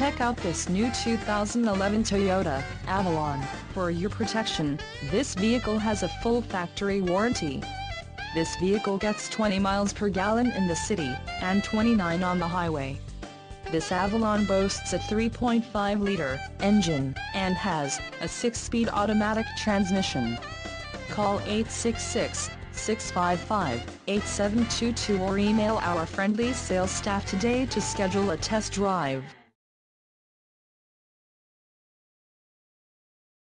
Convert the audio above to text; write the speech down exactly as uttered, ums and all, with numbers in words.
Check out this new two thousand eleven Toyota Avalon. For your protection, this vehicle has a full factory warranty. This vehicle gets twenty miles per gallon in the city, and twenty-nine on the highway. This Avalon boasts a three point five liter engine, and has a six-speed automatic transmission. Call eight six six, six five five, eight seven two two or email our friendly sales staff today to schedule a test drive.